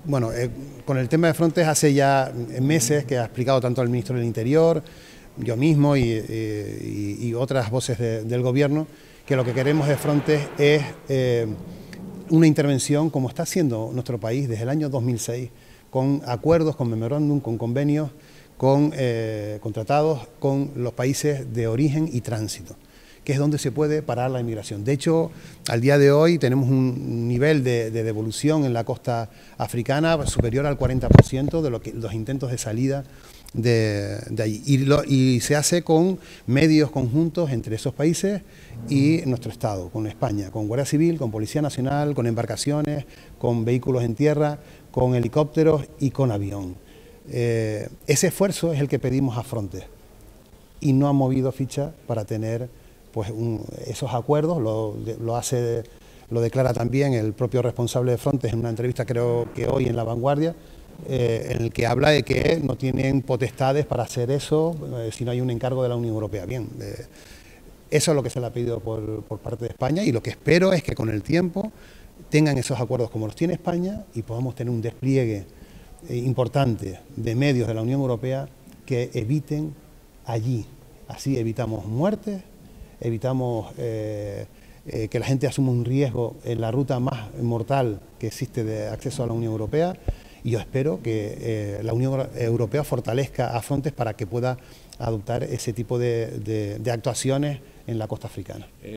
Bueno, con el tema de Frontex hace ya meses que ha explicado tanto el ministro del Interior, yo mismo y otras voces del gobierno, que lo que queremos de Frontex es una intervención como está haciendo nuestro país desde el año 2006, con acuerdos, con memorándum, con convenios, con tratados con los países de origen y tránsito, que es donde se puede parar la inmigración. De hecho, al día de hoy tenemos un nivel de devolución en la costa africana superior al 40% de los intentos de salida de allí. Y se hace con medios conjuntos entre esos países y nuestro Estado, con España, con Guardia Civil, con Policía Nacional, con embarcaciones, con vehículos en tierra, con helicópteros y con avión. Ese esfuerzo es el que pedimos a Frontex y no ha movido ficha para tener pues esos acuerdos. Lo declara también el propio responsable de Frontex en una entrevista, creo que hoy en La Vanguardia, en el que habla de que no tienen potestades para hacer eso si no hay un encargo de la Unión Europea. Bien, eso es lo que se le ha pedido por parte de España, y lo que espero es que con el tiempo tengan esos acuerdos como los tiene España y podamos tener un despliegue importante de medios de la Unión Europea que eviten allí. Así evitamos muertes, evitamos que la gente asuma un riesgo en la ruta más mortal que existe de acceso a la Unión Europea, y yo espero que la Unión Europea fortalezca a Frontex para que pueda adoptar ese tipo de actuaciones en la costa africana.